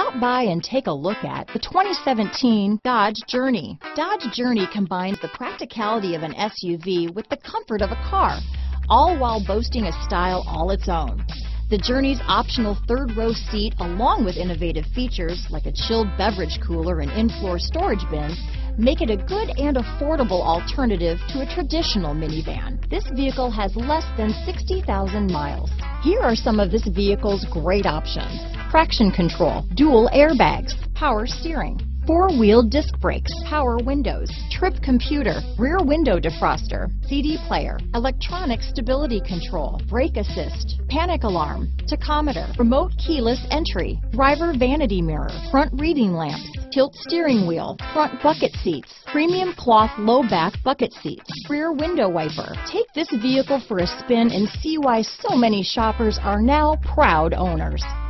Stop by and take a look at the 2017 Dodge Journey. Dodge Journey combines the practicality of an SUV with the comfort of a car, all while boasting a style all its own. The Journey's optional third-row seat, along with innovative features like a chilled beverage cooler and in-floor storage bins, make it a good and affordable alternative to a traditional minivan. This vehicle has less than 60,000 miles. Here are some of this vehicle's great options: traction control, dual airbags, power steering, four-wheel disc brakes, power windows, trip computer, rear window defroster, CD player, electronic stability control, brake assist, panic alarm, tachometer, remote keyless entry, driver vanity mirror, front reading lamps, tilt steering wheel, front bucket seats, premium cloth low back bucket seats, rear window wiper. Take this vehicle for a spin and see why so many shoppers are now proud owners.